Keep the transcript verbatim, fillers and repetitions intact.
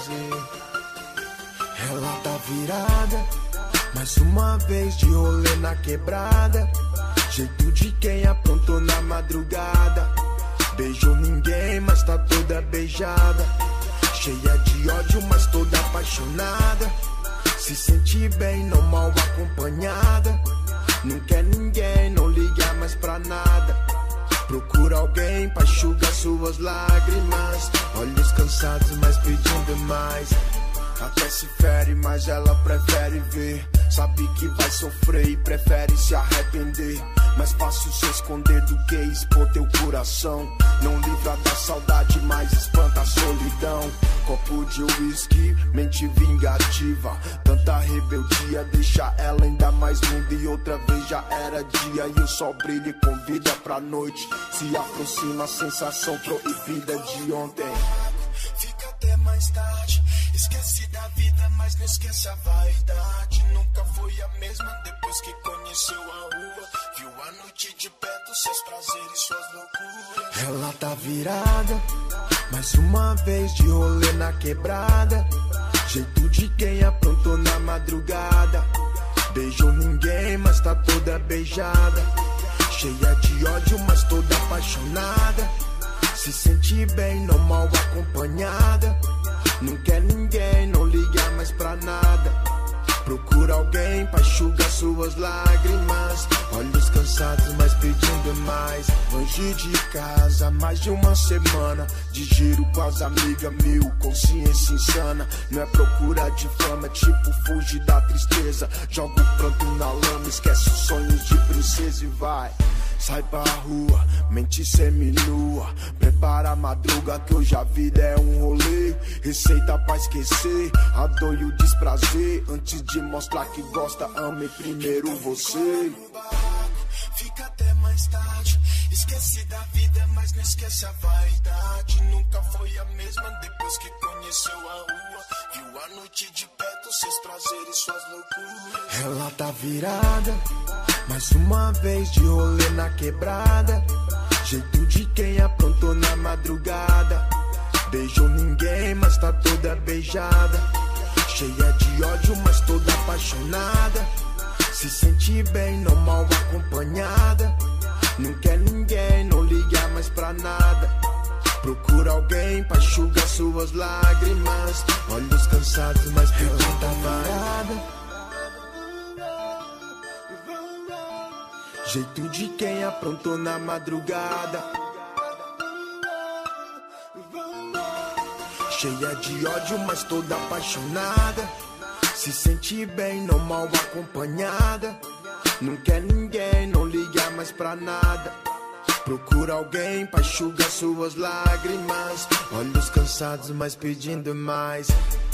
prazer. Ela tá virada, mais uma vez de rolê na quebrada. Jeito de quem aprontou na madrugada. Beijou ninguém, mas tá toda beijada. Cheia de ódio, mas toda apaixonada. Se sente bem, não mal acompanhada. Não quer ninguém, não liga mais pra nada. Procura alguém pra enxugar suas lágrimas. Olhos cansados, mas pedindo mais. Até se fere, mas ela prefere ver. Sabe que vai sofrer e prefere se arrepender. Mais fácil se esconder do que expor teu coração. Não livra da saudade, mas espanta a solidão. Copo de uísque, mente vingativa. Tanta rebeldia deixa ela ainda mais linda. E outra vez já era dia e o sol brilha e convida pra noite. Se aproxima a sensação proibida de ontem. Fica até mais tarde. Esquece da vida, mas não esquece a vaidade. Nunca foi a mesma depois que conheceu a rua. Viu a noite de perto, seus prazeres, suas loucuras. Ela tá virada, mais uma vez de rolê na quebrada. Jeito de quem aprontou na madrugada. Beijou ninguém, mas tá toda beijada. Cheia de ódio, mas toda apaixonada. Se sente bem, não mal acompanhada. Não quer ninguém, não liga mais pra nada. Procura alguém pra enxugar suas lágrimas. Olhos cansados, mas pedindo mais. Longe de casa, mais de uma semana. De giro com as amigas, mil, consciência insana. Não é procura de fama, tipo fugir da tristeza. Joga o pranto na lama, esquece os sonhos de princesa e vai. Sai pra rua, mente seminua. Prepara a madruga que hoje a vida é um rolê. Receita pra esquecer a dor e o desprazer. Antes de mostrar que gosta, ame primeiro você. Fica até mais tarde. Esquece da vida, mas não esquece a vaidade. Nunca foi a mesma depois que conheceu a rua. Viu a noite de perto, seus prazeres, suas loucuras. Ela tá virada, mais uma vez de rolê na quebrada. Jeito de quem aprontou na madrugada. Beijou ninguém, mas tá toda beijada. Cheia de ódio, mas toda apaixonada. Se sente bem, não mal acompanhada. Não quer ninguém, não liga mais pra nada. Procura alguém pra enxugar suas lágrimas. Olhos cansados, mas pergunta varada. Jeito de quem aprontou na madrugada. Cheia de ódio, mas toda apaixonada. Se sente bem, não mal acompanhada. Não quer ninguém, não liga mais pra nada. Procura alguém pra enxugar suas lágrimas. Olhos cansados, mas pedindo mais.